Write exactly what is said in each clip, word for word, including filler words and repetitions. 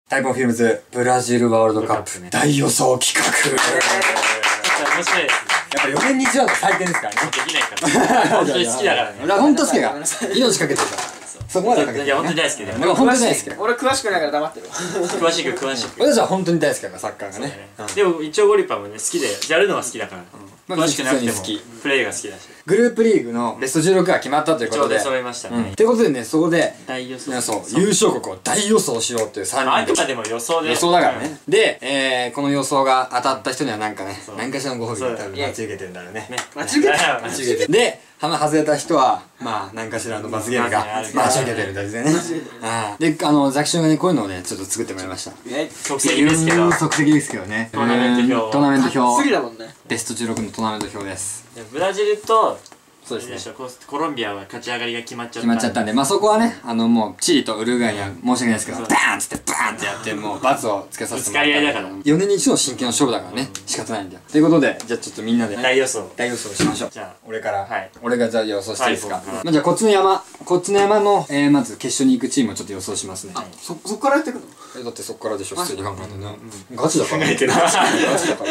タイポンフィルムズブラジルワールドカップ大予想企画。 ちょっと面白いですね。 やっぱよねんに一度の祭典ですからね。 できないから。本当に好きだからね。 俺は本当好きだから。命かけてるから。そこまでかけてる。 いや本当に大好きだよ。 俺は本当に大好きだ。 俺詳しくないから黙ってる。 詳しく詳しく。 俺たちは本当に大好きだからサッカーがね。 でも一応ゴリパもね好きでやるのは好きだから。詳しくなくてもプレイが好きだし。 グループリーグのベストじゅうろくが決まったということで。 ちょうど揃いましたね。 ということでね、そこで大予想。 そう優勝国を大予想しようっていうさんにんで。 あくまでも予想で。 予想だからね。で、えこの予想が当たった人にはなんかね、何かしらのご褒美が多分待ち受けてるんだろうね。 間違えた。 待ち受けてる。で、花外れた人はまあ何かしらの罰ゲームが待ち受けてるんですよね。で、あのザキションがねこういうのをねちょっと作ってもらいました。 即席ですけど。 即席ですけどね。 トーナメント表。 トーナメント表。 次だもんね。 ベストじゅうろくのトーナメント表です。 ブラジルとそうですね。 コロンビアは勝ち上がりが決まっちゃった。 決まっちゃったんで、まあそこはね、あのもうチリとウルグアイには申し訳ないですけど、バーンっつってバーンってやってもう罰をつけさせてもらった。 ぶつかり合いだから。 よねんに一度の真剣の勝負だからね、仕方ないんだよ。ということで、じゃあちょっとみんなで大予想。 大予想しましょう。 じゃあ俺から、 はい。 俺がじゃあ予想していいですか。 はいまあじゃあこっちの山、こっちの山のえまず決勝に行くチームをちょっと予想しますね。 そそっからやってくの？ えだってそっからでしょ普通に考えてね。ガチだから。 考えてな。 ガチだから。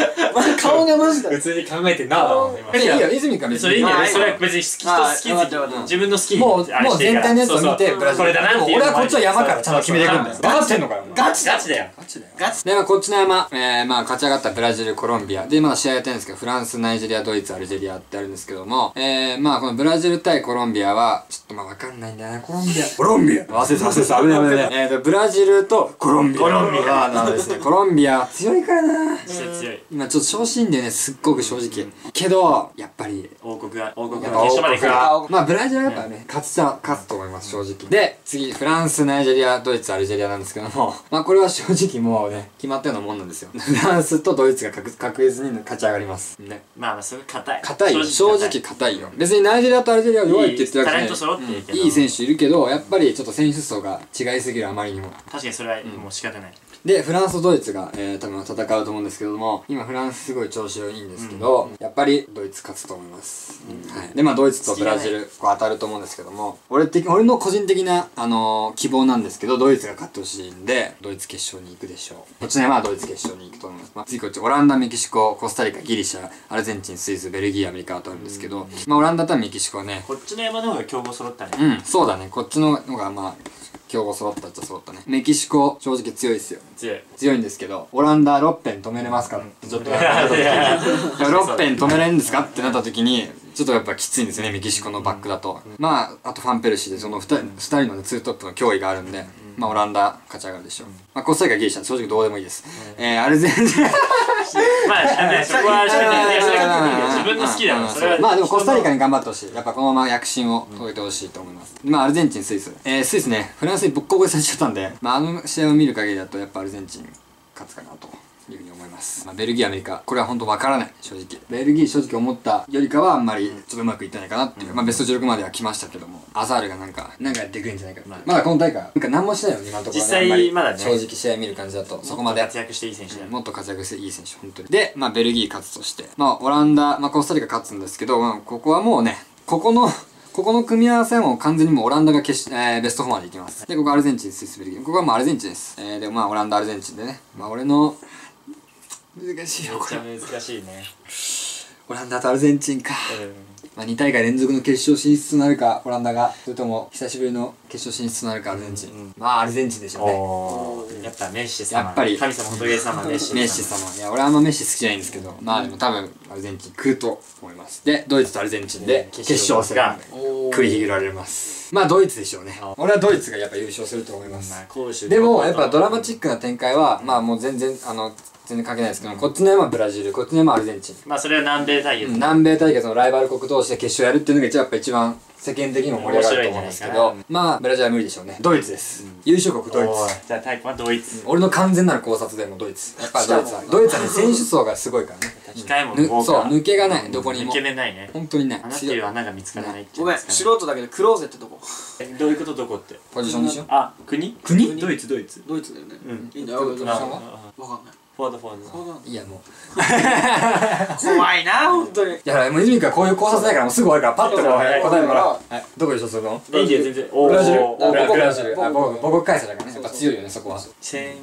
顔がマジだ。 普通に考えてな。 いいよ泉から別に。 それいいんだよ。それは別に好きと好き自分の好きにもうもう全体のやつを見てブラジル。 これだなっていう。 俺はこっちは山からちゃんと決めていくんだよ。分かってんのかよ。 ガチガチだよ。 ガチだよ。 ガチ。 でまあこっちの山、えー、まあ勝ち上がったブラジル、コロンビアでまだ試合やってるんですけど、フランス、ナイジェリア、ドイツ、アルジェリアってあるんですけども、えー、まあこのブラジル対コロンビアはちょっとまあ分かんないんだよね。コロンビアコロンビア忘れてた忘れてた危ない危ない。えーとブラジルとコロンビアコロンビアなのですね。コロンビア強いからな。 強い。 今ちょっと調子いいんだよね、すっごく正直けどやっぱり王国が王国がやっぱ決勝まで来る。 まあブラジルはやっぱね勝つちゃ勝つと思います正直。で次フランス、ナイジェリア、ドイツ、アルジェリアなんですけども、まあこれは正直もうね決まったようなもんなんですよ。フランスとドイツが確確実に勝ち上がりますね。 まあまあそれ硬い。 硬いよ正直硬いよ。別にナイジェリアとアルジェリアは弱いって言ってるわけじゃない。 タレント揃ってるけどいい選手いるけどやっぱりちょっと選手層が違いすぎるあまりにも。 確かにそれはもう仕方ない。 でフランスとドイツが、えー、多分戦うと思うんですけども、今フランスすごい調子がいいんですけど、うん、やっぱりドイツ勝つと思います、うんはい、でまあドイツとブラジルこう当たると思うんですけども、俺的俺の個人的な、あのー、希望なんですけどドイツが勝ってほしいんでドイツ決勝に行くでしょう。こっちの山はドイツ決勝に行くと思います、まあ、次こっちオランダ、メキシコ、コスタリカ、ギリシャ、アルゼンチン、スイス、ベルギー、アメリカとあるんですけど、まあオランダとメキシコはねこっちの山の方が強豪揃ったね。 うんそうだね、こっちの方がまあ強豪揃ったっちゃ揃ったね。メキシコ正直強いですよ。 強い強いんですけど、オランダろっぺん止めれますかってちょっとろっぺん止めれるんですかってなった時にちょっとやっぱきついんですよね、メキシコのバックだと。まああとファンペルシーでそのふたりのねツートップの脅威があるんで、まあオランダ勝ち上がるでしょう。まあコスタリカ、ギリシャ正直どうでもいいです。えーアルゼンチンまあねそこは自分の好きだもん。それはまあでもコスタリカに頑張ってほしい。やっぱこのまま躍進を遂げてほしいと思います。まあアルゼンチン、スイス、えー、スイスねフランスにボッコボコにされちゃったんで、まああの試合を見る限りだとやっぱアルゼンチン勝つかなというふうに思います。まあ、ベルギー、アメリカこれは本当わからない正直。ベルギー正直思ったよりかはあんまりちょっとうまくいってないかなっていう、うん、まあベストじゅうろくまでは来ましたけども、アザールがなんかなんかやってくれるんじゃないか、まあ、まだこの大会なんか何もしないよ今のところ、ね、 実際まだね正直試合見る感じだとそこまで活躍していい選手だよ。 もっと活躍していい選手本当に。でまあベルギー勝つとして、まあオランダ、まあ、コスタリカ勝つんですけど、まあ、ここはもうねここのここの組み合わせはもう完全にもうオランダが決し、えー、ベストフォーまでいきます。でここアルゼンチン、スイス、ベルギー、ここはもうアルゼンチンです。えー、でまあオランダ、アルゼンチンでね、まあ俺の難しいよこれ。 めっちゃ難しいね。 オランダとアルゼンチンか、うん、まあに大会連続の決勝進出となるかオランダが、それとも久しぶりの決勝進出となるかアルゼンチン、うんうん、まあアルゼンチンでしょうね。 やっぱメッシ様、 やっぱり神様仏様メッシ様メッシ様。いや俺はあんまメッシ好きじゃないんですけど、まあでも多分アルゼンチン食うと思います。でドイツとアルゼンチンで決勝戦が繰り広げられます。まあドイツでしょうね。俺はドイツがやっぱ優勝すると思います。でもやっぱドラマチックな展開はまあもう全然あの全然関係ないですけど、こっちの山はブラジル、こっちの山はアルゼンチン。 まあそれは南米対決、 うん、南米対決のライバル国同士で決勝やるっていうのがやっぱ一番世間的にも盛り上がると思うんですけど、まあブラジルは無理でしょうね。ドイツです、うん、優勝国ドイツ。 じゃあタイプはドイツ。 俺の完全なる考察でもドイツ。やっぱドイツはドイツはね選手層がすごいからね。 控えも豪華。そう抜けがないどこにも。 抜け目ないね。 本当にない。 穴っていう穴が見つからないって。 ごめん素人だけどクローゼってどこ？ どういうことどこって？ ポジションでしょ。 あ国？ 国？ ドイツドイツ。 ドイツだよね。 うん。 いいんだよ。 ポジションは？ わかんない。 フォワードフォワード。 いやもう怖いな本当に。いやもう泉からこういう考察ないからもうすぐ終わるからパッとこう答えるから。どこ優勝するの？ いいんだよ全然。 ブラジル。ブラジル。あ僕僕開催だからね。やっぱ強いよねそこは。 せんごひゃ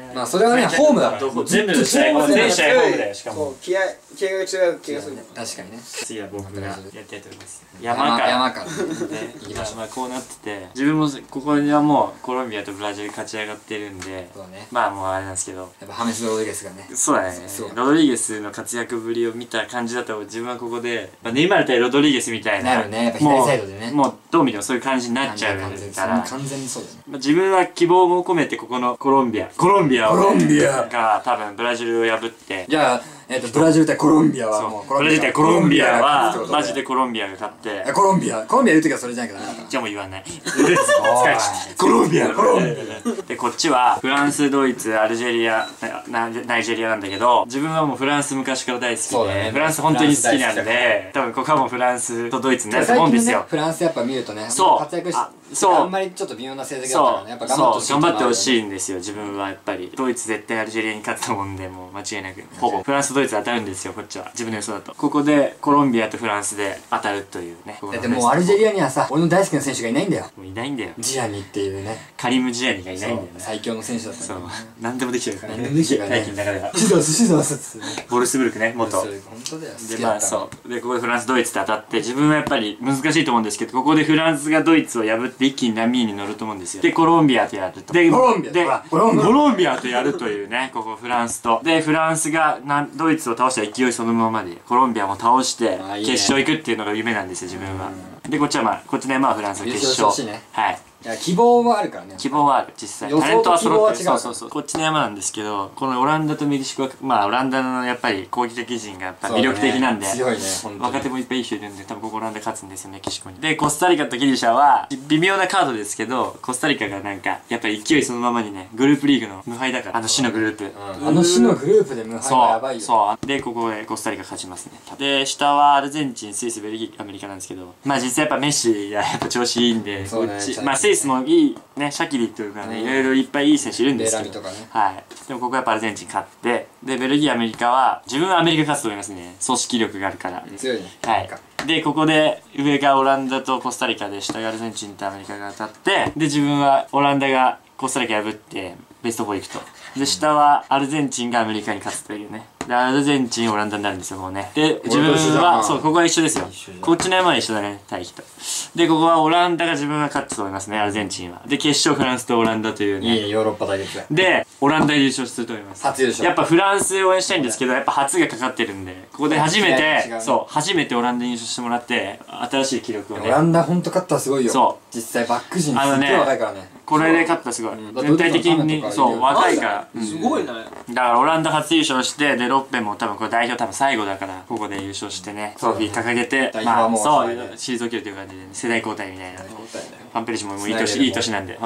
まあそれはねホームだから全部の試合全試合ホームだよ。しかも気合気合が違う気がするね。 確かにね。 次は僕がやりたいと思います。 山から山からね、まあこうなってて、自分もここにはもうコロンビアとブラジル勝ち上がってるんで、 そうね、 まあもうあれなんですけど、 やっぱハメス・ロドリゲスがね、 そうだね、ロドリゲスの活躍ぶりを見た感じだと自分はここで、まあ、ネイマール対ロドリゲスみたいな、 なるね、やっぱ左サイドでね、 もうどう見てもそういう感じになっちゃうから完全にそうだね。 まあ自分は希望も込めてここのコロンビアコロンビアを、ね、 コロンビアが多分ブラジルを破って、 じゃあえっとブラジル対コロンビアはもうブラジル対コロンビアはマジでコロンビアが勝って、 コロンビアコロンビア言うときはそれじゃないけどね。 じゃあもう言わないコロンビアコロンビアで、こっちはフランス、ドイツ、アルジェリア、ナイジェリアなんだけど、自分はもうフランス昔から大好きで、フランス本当に好きなんで、多分ここはもうフランスとドイツになると思うんですよ。 フランスやっぱ見るとね、 そう活躍しそうあんまりちょっと微妙な成績だったからね、やっぱ頑張ってほしい。 頑張ってほしいんですよ。自分はやっぱりドイツ絶対アルジェリアに勝つと思うんで、もう間違いなくほぼフランス、ドイツ当たるんですよ。こっちは自分の予想だとここでコロンビアとフランスで当たるというね。 だってもうアルジェリアにはさ、俺の大好きな選手がいないんだよ。 もういないんだよ。 ジアニっていうね、 カリム・ジアニがいないんだよね。 最強の選手だった。 そう、何でもできちゃうからね。 何でもできちゃうからね。 最近の中ではシドスシドスっつってね、 ボルスブルクね、元。 本当だよ。 でまあそうでここでフランス、ドイツと当たって、自分はやっぱり難しいと思うんですけど、ここでフランスがドイツを破って一気に波に乗ると思うんですよ。でコロンビアとやると、でコロンビアでコロンビアコロンビアとやるというね、ここフランスとでフランスがなんドイツを倒した勢いそのままでコロンビアも倒して決勝行くっていうのが夢なんですよ、自分は。でこっちはまあこっちね、まあフランスの決勝、はい、 いや希望はあるからね。 希望はある、実際タレントは揃ってる。そうそうそう、こっちの山なんですけど、このオランダとメキシコはまあオランダのやっぱり攻撃的陣がやっぱ魅力的なんで、 強いね、本当に若手もいっぱいいい人いるんで、多分ここオランダ勝つんですよ、メキシコに。でコスタリカとギリシャは微妙なカードですけど、コスタリカがなんかやっぱり勢いそのままにね、グループリーグの無敗だから、あの死のグループ、 あの死のグループで無敗はやばいよ。 そうでここでコスタリカ勝ちますね。で下はアルゼンチン、スイス、ベルギー、アメリカなんですけど、まあ実際やっぱメッシがやっぱ調子いいんで、こっちまあスイスもいいね、シャキリというかね、いろいろいっぱいいい選手いるんですけど、はい、でもここはやっぱアルゼンチン勝って、でベルギー、アメリカは自分はアメリカ勝つと思いますね。組織力があるから強いね。 はい、でここで上がオランダとコスタリカで、下がアルゼンチンとアメリカが当たって、で自分はオランダがコスタリカ破ってベストフォー行くと。で下はアルゼンチンがアメリカに勝つというね。でアルゼンチン、オランダになるんですよ、もうね。で自分はそう、ここは一緒ですよ。こっちの山は一緒だね、対比と。でここはオランダが自分が勝つと思いますね、アルゼンチンは。で決勝フランスとオランダというね。 いいね、ヨーロッパ対決でオランダ優勝すると思います。 初優勝。 やっぱフランス応援したいんですけど、やっぱ初がかかってるんで、ここで初めてそう初めてオランダに優勝してもらって、新しい記録をね。 オランダ本当勝ったらすごいよ。 そう実際バック陣すっげえ若いからね。 これで勝ったらすごい、全体的にそう若いから、 すごいね。 だからオランダ初優勝して、でロッペも多分これ代表多分最後だから、ここで優勝してね、トロフィー掲げて、まあそう退けるという感じで世代交代みたいな。ファンペルシももういい年いい年なんで、はい、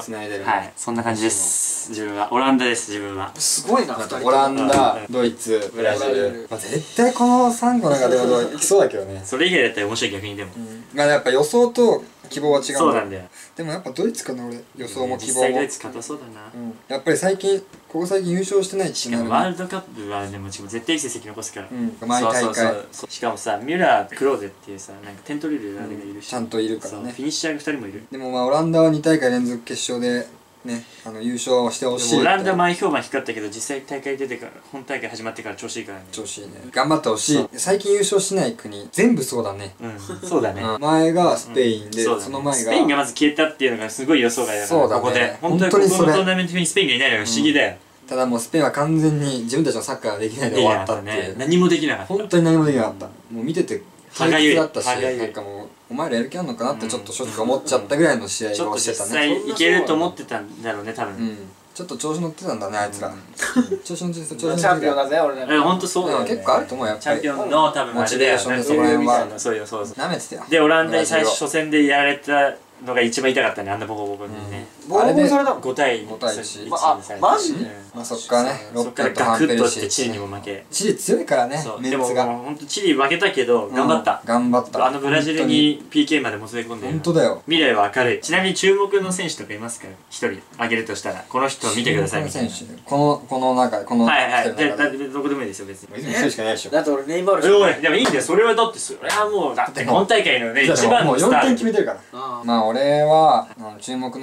そんな感じです。自分はオランダです。自分はすごいな。 オランダ、ドイツ、ブラジル、絶対このさんこの中ではいきそうだけどね。 それ以外だったら面白い、逆に。でもまあやっぱ予想と希望は違う。 そうなんだよ。 でもやっぱドイツかな、俺。予想も希望も。 実際ドイツ勝たそうだな。 やっぱり最近ここ最近優勝してないチーム。 ワールドカップはでも絶対いい成績残すから。 毎大会。 しかもさ、ミュラー、クローゼっていうさ、なんか点取れるあれがいるし、 ちゃんといるからね。 フィニッシャーがふたりもいる。 でもまあオランダはに大会連続決勝でね、あの優勝してほしい。 オランダ前評判光ったけど、実際大会出てから、本大会始まってから調子いいからね。 調子いいね。頑張ってほしい。最近優勝しない国全部そうだね。 うん、そうだね。 前がスペインで、その前がスペインがまず消えたっていうのがすごい予想外だから。 そうだね。 ここで本当にここのトーナメントにスペインがいないのが不思議だよ。 ただもうスペインは完全に自分たちのサッカーができないで終わったっていう。 何もできなかった。 本当に何もできなかった。もう見てて歯がゆいだったし、なんかもうお前らやる気あんのかなってちょっと正直思っちゃったぐらいの試合をしてたね。 実際いけると思ってたんだろうね、多分。ちょっと調子乗ってたんだね、あいつら。調子乗ってた、調子乗ってた。チャンピオンだぜ、俺ら。え、ほんとそうだよ。結構あると思うよ、やっぱり。チャンピオンの多分モチベーションでそこら辺は。そうよ、そうそう。舐めてたよ。で、オランダに最初初戦でやられたのが一番痛かったね、あんなボコボコにね。あれでごたいいち。あ、マジ？まあそっからね、ロッカーとハンペルシー。チリにも負け。チリ強いからね、メンツが。でもほんとチリ負けたけど、頑張った。頑張った。あのブラジルに ピーケー までもつれ込んで。ほんとだよ。未来は明るい。ちなみに注目の選手とかいますか？一人挙げるとしたら、この人を見てくださいみたいな。この、この中、この。はいはい。で、どこでもいいですよ、別に。一人しかないでしょ。だって俺ネイマールしかない。でもいいんだよ、それはだって、それはもう、だって本大会のね、一番のスター。もうよんてん決めてるから。まあ俺は、注目の選手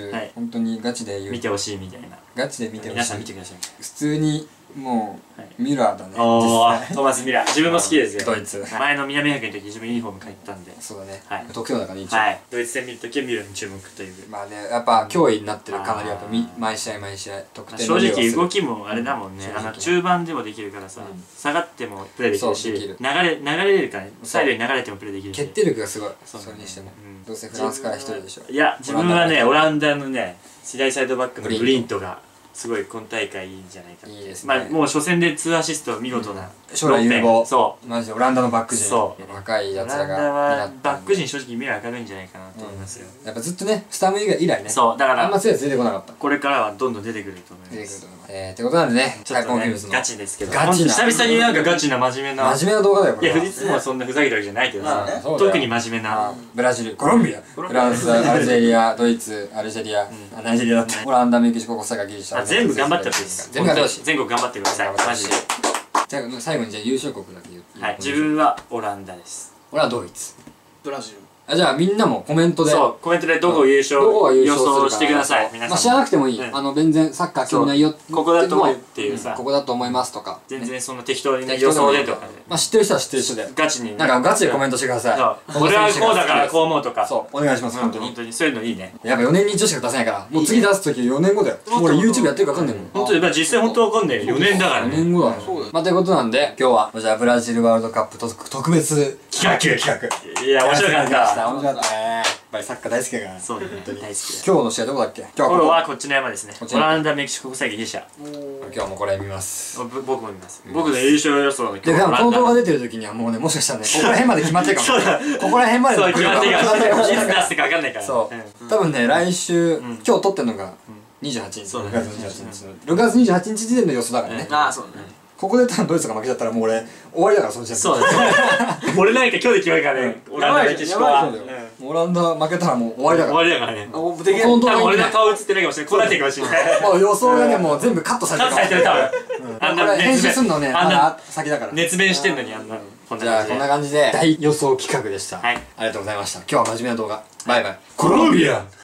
ル本当にガチで言う見てほしいみたいな、 ガチで見てほしい、 皆さん見てください。 普通にもうミュラーだね。 おー、トーマス・ミュラー、自分も好きですよ。 ドイツ前の南アフリカの時自分ユニフォーム買ったんで。 そうだね、 得票だから一応。 ドイツ戦見るときはミュラーに注目という。 まあね、やっぱ脅威になってる、かなりやっぱ毎試合毎試合得点。 正直動きもあれだもんね、あの中盤でもできるからさ、下がってもプレーできるし、流れ流れるからね、サイドに流れてもプレーできるし、 決定力がすごい。それにしてもどうせフランスから一人でしょ。 いや、自分はね、オランダのね、左サイドバックのブリントがすごい今大会いいんじゃないか。いいですね。まあもう初戦でツーアシスト見事な将来有望。 そうマジでオランダのバック陣、 そう若いやつらが。 オランダはバック陣正直目が明るいんじゃないかなと思いますよ。 やっぱずっとね、スタム以来ね、 そうだからあんま強いやつ出てこなかった。 これからはどんどん出てくると思います。 出てくると思います。えー、ってことなんでね、 ちょっとねガチですけど、 ガチな久々になんかガチな真面目な真面目な動画だよこれ。 いや、いつもはそんなふざけたわけじゃないけどさ、特に真面目なブラジル、コロンビア、フランス、アルジェリア、ドイツ、アルジェリア、ナイジェリアだった、オランダ、メキシコ、コスタリカ、ギリシャ。 全部頑張ってほしいです。 全部頑張ってほしい。 全国頑張ってください、マジで。 最後にじゃあ優勝国だけ言う。 はい、自分はオランダです。 俺はドイツ、 ブラジル。 あ、じゃあみんなもコメントで、 そうコメントでどこ優勝予想してください。皆さん、 まあ知らなくてもいい、あの全然サッカー興味ないよ、 ここだと思うっていうさ、 ここだと思いますとか、 全然その適当にね予想でとかで、 まあ知ってる人は知ってる人でガチになんかガチでコメントしてください。 俺はこうだからこう思うとか、 そうお願いします。本当に本当にそういうのいいね。 やっぱよねんに一度しか出せないから、もう次出す時よねんごだよ。もう俺 YouTube やってるか分かんないもん。 本当に実際本当わかんないよ、よねんだからね。 よねんごだ。まあということなんで今日はじゃあブラジルワールドカップ特別企画企画いや面白かった。 面白かったね。やっぱりサッカー大好きだから。 そう本当に大好き。 今日の試合どこだっけ？今日はこっちの山ですね。オランダ、メキシコ、コスタリカ、ギリシャ。 今日もこれ見ます。 僕も見ます。僕の優勝予想の今日。 でもこの動画出てる時にはもうね、もしかしたらね、ここら辺まで決まってるかも。そうだ。ここら辺まで決まってるかもしれない。いつ出すか分かんないから。 そう。多分ね、来週今日撮ってるのがにじゅうはちにち。ろくがつにじゅうはちにち。ろくがつにじゅうはちにち時点の予想だからね。 ああ、そうね。 ここで多分ドイツが負けちゃったらもう俺終わりだからその時点で。 そうだね。俺なんか今日で決まるからね。オランダ、メキシコは。 オランダ負けたらもう終わりだから。 終わりだからね。 もうできない。多分俺の顔映ってないかもしれない。こうなってるかもしれない。 もう予想がね、もう全部カットされてる。 カットされてる多分。 あんな編集すんのね、まだ先だから。 熱弁してんのにあんな。 じゃあこんな感じで大予想企画でした。ありがとうございました。今日は真面目な動画。バイバイ。コロンビア。